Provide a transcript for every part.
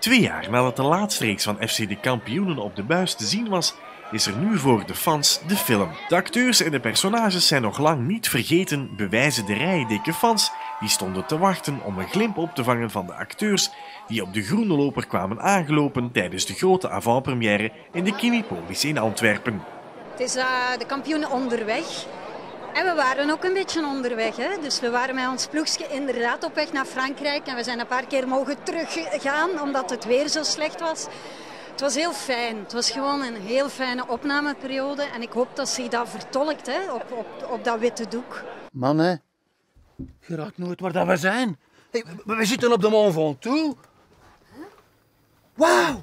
2 jaar nadat de laatste reeks van FC de Kampioenen op de buis te zien was, is er nu voor de fans de film. De acteurs en de personages zijn nog lang niet vergeten, bewijzen de rij dikke fans die stonden te wachten om een glimp op te vangen van de acteurs die op de groene loper kwamen aangelopen tijdens de grote avant-première in de Kinipolis in Antwerpen. Het is de kampioenen onderweg. En we waren ook een beetje onderweg. Hè? Dus we waren met ons ploegje inderdaad op weg naar Frankrijk. En we zijn een paar keer mogen teruggaan omdat het weer zo slecht was. Het was heel fijn. Het was gewoon een heel fijne opnameperiode. En ik hoop dat zich dat vertolkt hè? Op dat witte doek. Mannen, je raadt nooit waar dat we zijn. Hey, we zitten op de Mont Ventoux. Wauw!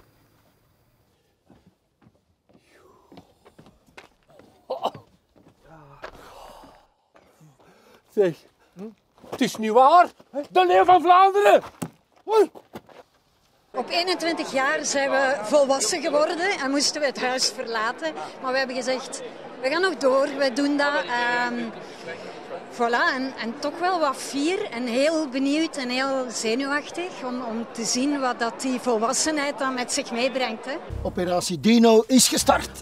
Zeg, het is niet waar. De leeuw van Vlaanderen. Op 21 jaar zijn we volwassen geworden en moesten we het huis verlaten. Maar we hebben gezegd, we gaan nog door, we doen dat. Voilà, en toch wel wat fier en heel benieuwd en heel zenuwachtig om te zien wat dat die volwassenheid dan met zich meebrengt. Hè. Operatie Dino is gestart.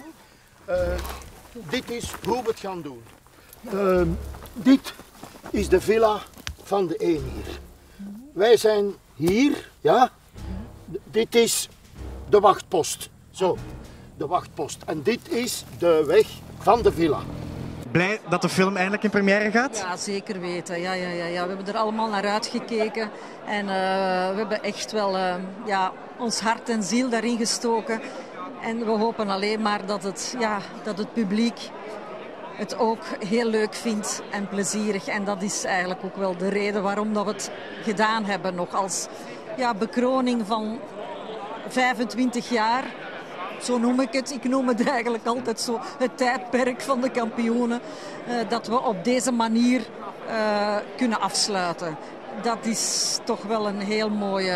Dit is hoe we het gaan doen. Dit is de villa van de emir. Wij zijn hier, ja. Dit is de wachtpost. Zo, de wachtpost. En dit is de weg van de villa. Blij dat de film eindelijk in première gaat? Ja, zeker weten. Ja. We hebben er allemaal naar uitgekeken. En we hebben echt wel ons hart en ziel daarin gestoken. En we hopen alleen maar dat het publiek het ook heel leuk vindt en plezierig. En dat is eigenlijk ook wel de reden waarom dat we het gedaan hebben. Nog als bekroning van 25 jaar. Zo noem ik het. Ik noem het eigenlijk altijd zo het tijdperk van de kampioenen. Dat we op deze manier kunnen afsluiten. Dat is toch wel een heel mooi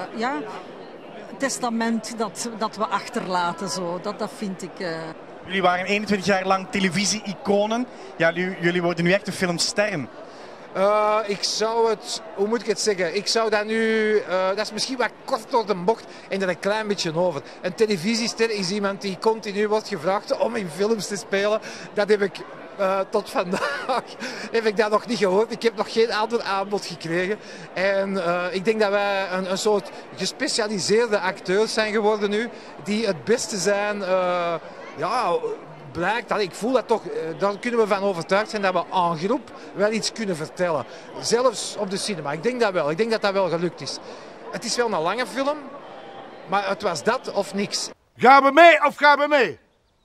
testament dat we achterlaten. Zo. Dat vind ik... Jullie waren 21 jaar lang televisie-iconen. Ja, jullie worden nu echt een filmsterren. Ik zou het, hoe moet ik het zeggen? Ik zou dat nu, dat is misschien wat kort door de bocht en er een klein beetje over. Een televisiester is iemand die continu wordt gevraagd om in films te spelen. Dat heb ik tot vandaag heb ik dat nog niet gehoord. Ik heb nog geen ander aanbod gekregen. En ik denk dat wij een soort gespecialiseerde acteurs zijn geworden nu, die het beste zijn. Blijkt dat ik voel dat toch, daar kunnen we van overtuigd zijn dat we en groep wel iets kunnen vertellen. Zelfs op de cinema. Ik denk dat wel. Ik denk dat dat wel gelukt is. Het is wel een lange film, maar het was dat of niks. Gaan we mee of gaan we mee?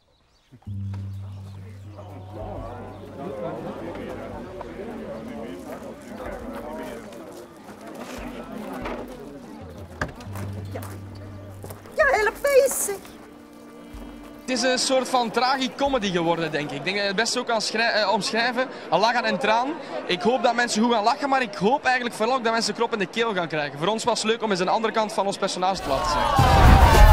Ja, help bezig. Het is een soort van tragicomedy geworden, denk ik. Ik denk dat je het best zo kan omschrijven. Een lach en een traan. Ik hoop dat mensen goed gaan lachen, maar ik hoop eigenlijk vooral ook dat mensen krop in de keel gaan krijgen. Voor ons was het leuk om eens een andere kant van ons personage te laten zien.